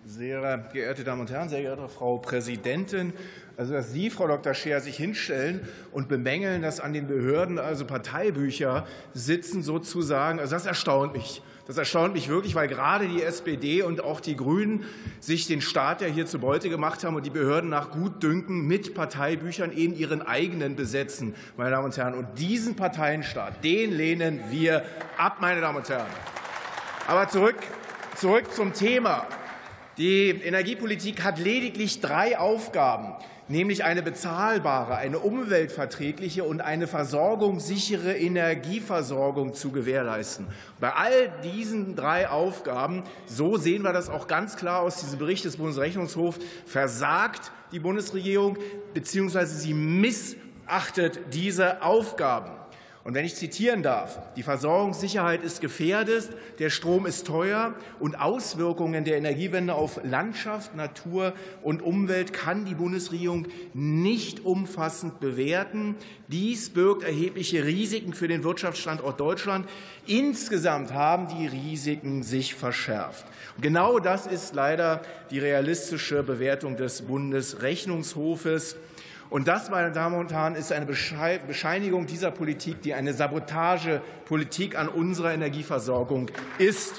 Sehr geehrte Damen und Herren, sehr geehrte Frau Präsidentin! Also, dass Sie, Frau Dr. Scheer, sich hinstellen und bemängeln, dass an den Behörden also Parteibücher sitzen sozusagen, also das erstaunt mich. Das erstaunt mich wirklich, weil gerade die SPD und auch die Grünen sich den Staat ja hier zu Beute gemacht haben und die Behörden nach Gutdünken mit Parteibüchern eben ihren eigenen besetzen, meine Damen und Herren. Und diesen Parteienstaat, den lehnen wir ab, meine Damen und Herren. Aber zurück zum Thema. Die Energiepolitik hat lediglich 3 Aufgaben, nämlich eine bezahlbare, eine umweltverträgliche und eine versorgungssichere Energieversorgung zu gewährleisten. Bei all diesen 3 Aufgaben, so sehen wir das auch ganz klar aus diesem Bericht des Bundesrechnungshofs, versagt die Bundesregierung bzw. sie missachtet diese Aufgaben. Und wenn ich zitieren darf, die Versorgungssicherheit ist gefährdet, der Strom ist teuer und Auswirkungen der Energiewende auf Landschaft, Natur und Umwelt kann die Bundesregierung nicht umfassend bewerten. Dies birgt erhebliche Risiken für den Wirtschaftsstandort Deutschland. Insgesamt haben die Risiken sich verschärft. Und genau das ist leider die realistische Bewertung des Bundesrechnungshofes. Und das, meine Damen und Herren, ist eine Bescheinigung dieser Politik, die eine Sabotagepolitik an unserer Energieversorgung ist.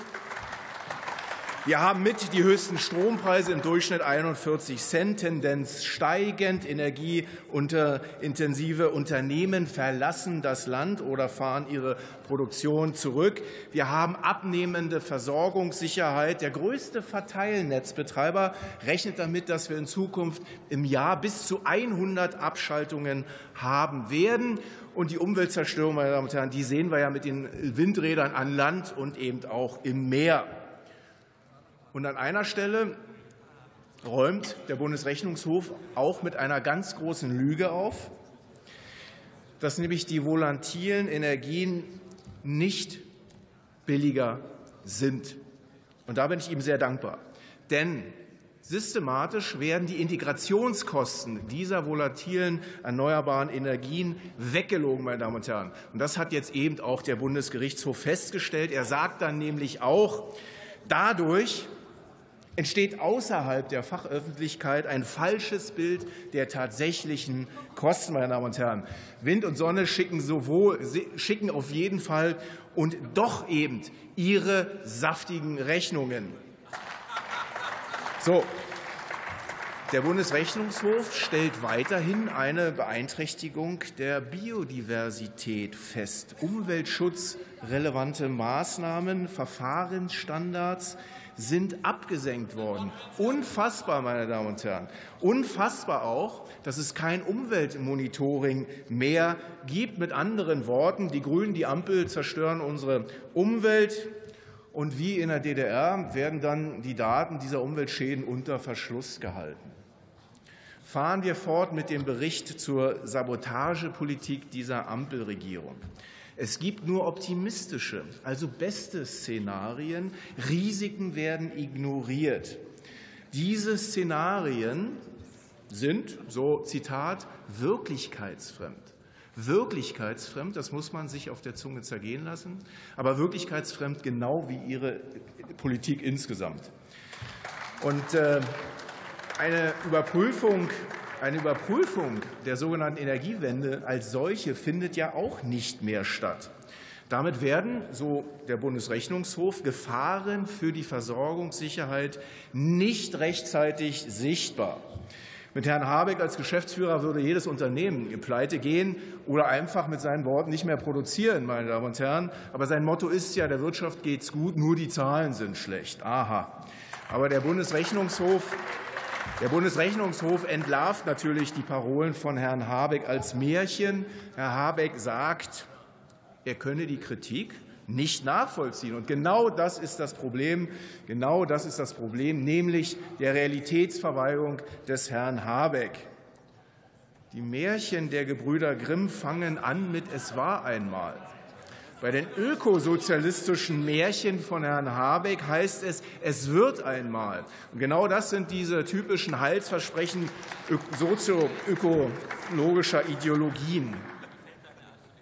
Wir haben mit die höchsten Strompreise im Durchschnitt 41 Cent, Tendenz steigend. Energieintensive Unternehmen verlassen das Land oder fahren ihre Produktion zurück. Wir haben abnehmende Versorgungssicherheit. Der größte Verteilnetzbetreiber rechnet damit, dass wir in Zukunft im Jahr bis zu 100 Abschaltungen haben werden. Und die Umweltzerstörung, meine Damen und Herren, die sehen wir ja mit den Windrädern an Land und eben auch im Meer. Und an einer Stelle räumt der Bundesrechnungshof auch mit einer ganz großen Lüge auf, dass nämlich die volatilen Energien nicht billiger sind. Und da bin ich ihm sehr dankbar. Denn systematisch werden die Integrationskosten dieser volatilen erneuerbaren Energien weggelogen, meine Damen und Herren. Und das hat jetzt eben auch der Bundesgerichtshof festgestellt. Er sagt dann nämlich auch, dadurch entsteht außerhalb der Fachöffentlichkeit ein falsches Bild der tatsächlichen Kosten, meine Damen und Herren. Wind und Sonne schicken auf jeden Fall und doch eben ihre saftigen Rechnungen. So. Der Bundesrechnungshof stellt weiterhin eine Beeinträchtigung der Biodiversität fest. Umweltschutzrelevante Maßnahmen, Verfahrensstandards sind abgesenkt worden. Unfassbar, meine Damen und Herren. Unfassbar auch, dass es kein Umweltmonitoring mehr gibt. Mit anderen Worten, die Grünen, die Ampel zerstören unsere Umwelt. Und wie in der DDR werden dann die Daten dieser Umweltschäden unter Verschluss gehalten. Fahren wir fort mit dem Bericht zur Sabotagepolitik dieser Ampelregierung. Es gibt nur optimistische, also beste Szenarien. Risiken werden ignoriert. Diese Szenarien sind, so Zitat, wirklichkeitsfremd. Wirklichkeitsfremd, das muss man sich auf der Zunge zergehen lassen, aber wirklichkeitsfremd genau wie Ihre Politik insgesamt. Und eine Überprüfung der sogenannten Energiewende als solche findet ja auch nicht mehr statt. Damit werden, so der Bundesrechnungshof, Gefahren für die Versorgungssicherheit nicht rechtzeitig sichtbar. Mit Herrn Habeck als Geschäftsführer würde jedes Unternehmen pleite gehen oder einfach mit seinen Worten nicht mehr produzieren, meine Damen und Herren. Aber sein Motto ist ja, der Wirtschaft geht's gut, nur die Zahlen sind schlecht. Aha. Aber der Bundesrechnungshof entlarvt natürlich die Parolen von Herrn Habeck als Märchen. Herr Habeck sagt, er könne die Kritik nicht nachvollziehen. Und genau das ist das Problem, nämlich der Realitätsverweigerung des Herrn Habeck. Die Märchen der Gebrüder Grimm fangen an mit "Es war einmal". Bei den ökosozialistischen Märchen von Herrn Habeck heißt es, es wird einmal. Und genau das sind diese typischen Heilsversprechen sozioökologischer Ideologien.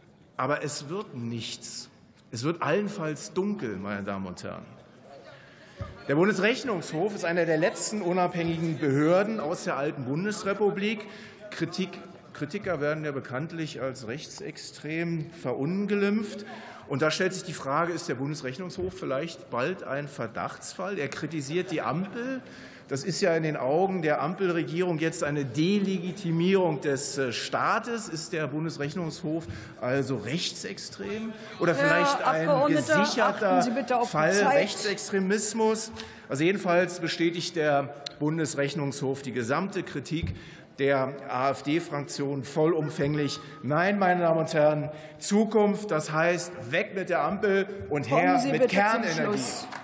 Aber es wird nichts. Es wird allenfalls dunkel, meine Damen und Herren. Der Bundesrechnungshof ist einer der letzten unabhängigen Behörden aus der alten Bundesrepublik. Kritiker werden ja bekanntlich als rechtsextrem verunglimpft. Und da stellt sich die Frage, ist der Bundesrechnungshof vielleicht bald ein Verdachtsfall? Er kritisiert die Ampel. Das ist ja in den Augen der Ampelregierung jetzt eine Delegitimierung des Staates. Ist der Bundesrechnungshof also rechtsextrem oder vielleicht ein gesicherter Fall Rechtsextremismus? Also jedenfalls bestätigt der Bundesrechnungshof die gesamte Kritik der AfD-Fraktion vollumfänglich. Nein, meine Damen und Herren, Zukunft, das heißt weg mit der Ampel und her mit Kernenergie.